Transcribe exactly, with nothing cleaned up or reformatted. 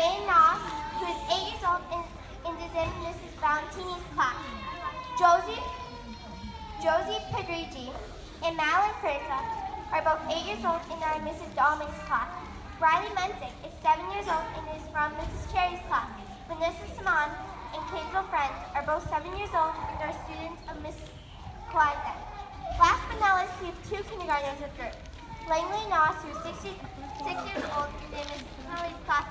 Lorraine Noss, who is eight years old and, and is in Missus Valentini's class. Josie, Josie Pedrigi and Madeline Furta are both eight years old and are in Missus Dahlman's class. Riley Menzick is seven years old and is from Missus Cherry's class. Vanessa Simon and Kendall Friend are both seven years old and are students of Miss Clausen. Last but not least, we have two kindergartners of group. Langley Noss, who is six years, six years old and in Missus Connolly's class,